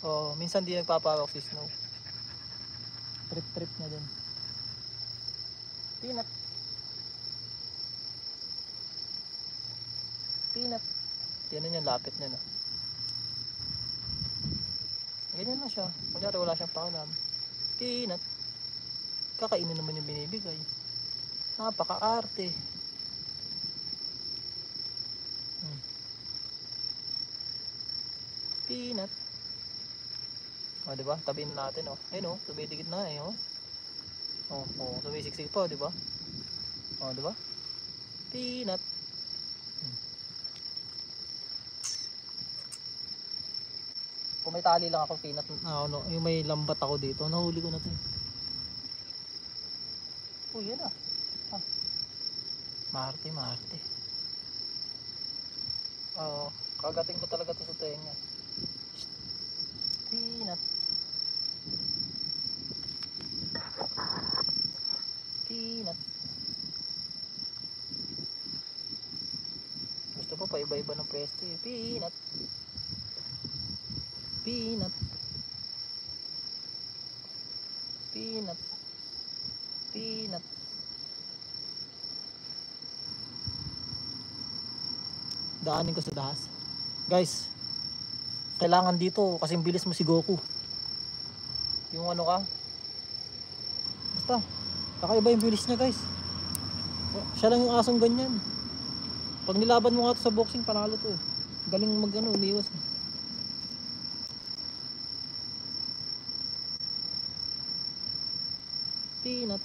Oh, minsan di nagpapawak si Snow. Trip niya din. Peanut. Peanut. Yan yung lapit niya, no? Ganyan na siya. Kunyari wala siyang pakialam. Peanut. Kakainin naman yung binibigay. Napaka-arte. Peanut. O, diba? Tabihin natin, oh. Ayun, oh. Tumidikit na, eh, oh. Oh, sumisiksik pa, diba? O, diba? Peanut. Kung may tali lang ako, peanut, ano, yung may lambat ako dito, nahuli ko na ito. Oh, yan ah. Marte. Oo, kagating ko talaga ito sa tenga. Peanut. Gusto ko pa iba-iba ng pwesto eh. Peanut. Daanin ko sa dahas. Guys, kailangan dito kasi bilis mo si Goku. Yung ano ka, basta kakaiba yung bilis niya, guys. Siya lang yung asong ganyan. Pag nilaban mo nga ito sa boxing, panalo to eh. Galing mag ano, umiwas eh. Peanut.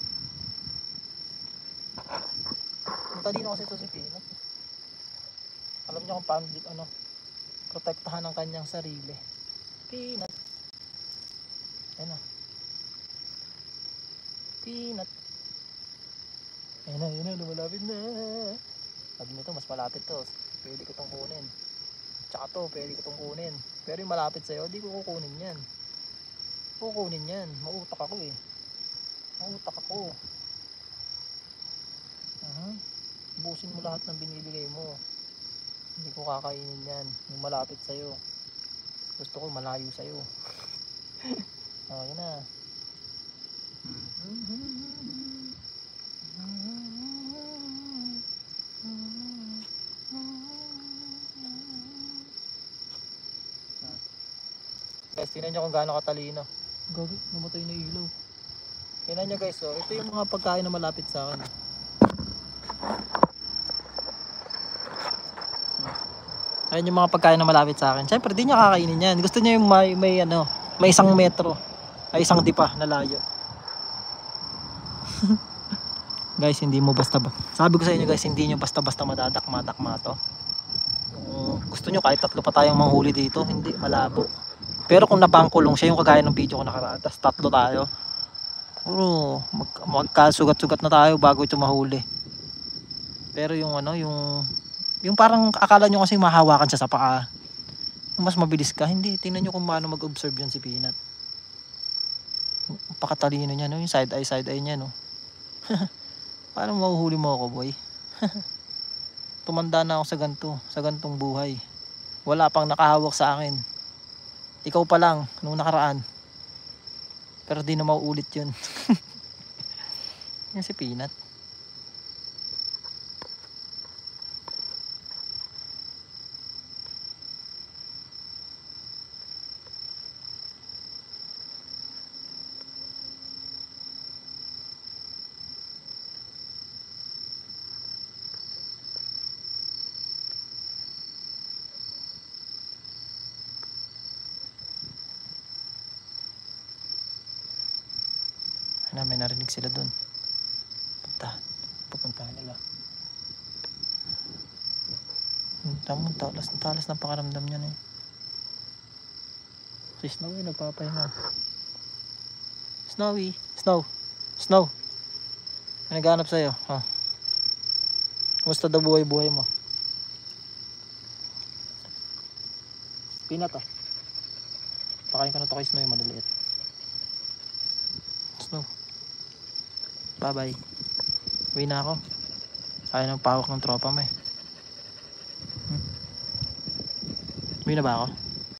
Matalino kasi ito si Peanut. Alam niyo kung paano ano, protektahan ang kanyang sarili. Peanut. Ayan na. Peanut. Ayan na, lumalapit na. Sabi nito, mas malapit to. Pwede ko itong kunin. Tsaka to, pwede ko itong kunin. Pero yung malapit sa'yo, di ko kukunin yan. Kukunin yan. Mautak ako eh. Busin mo lahat ng binibigay mo. Hindi ko kakainin yan. Yung malapit sa'yo. Gusto ko malayo sa'yo. Oh, yun na. Guys, tingnan nyo kung gaano katalino. Gagi, namatay na ilaw. Tingnan nyo guys, oh. Ito yung mga pagkain na malapit sa akin. Ayan yung mga pagkain na malapit sa akin. Siyempre, di niya kakainin yan. Gusto niya yung may isang metro. Ay isang dipa na layo. Guys, hindi mo sabi ko sa inyo guys, hindi nyo basta-basta madadakma-dakma to. Gusto nyo kahit 3 pa tayong manghuli dito, hindi, malabo. Pero kung napangkulong siya, yung kagaya ng video ko nakaraan, tas 3 tayo, magkasugat-sugat na tayo bago ito mahuli. Pero yung ano, yung parang akala nyo kasi mahawakan siya sa paa, mas mabilis ka, hindi. Tingnan nyo kung paano mag-observe yan si Peanut. Pakatalino niya, no? Yung side eye niya, no? Paano mahuhuli mo ako, boy? Tumanda na ako sa gantong buhay. Wala pang nakahawak sa akin. Ikaw pa lang nung nakaraan. Pero di na mauulit yun. Yan si Peanut. May narinig sila dun. Pupuntahan nila. Tamang talas ng pakaramdam niya na eh. Si Snowy nagpapahinga. Snow. Ano naghanap sa'yo? Huh? Kumusta daw buhay mo? Peanut ah. Pakain ko na to kay Snowy, maliliit. Snow. Bye. Uwi na ako. Kaya ng pawak ng tropa mo eh. Uwi na ba ako?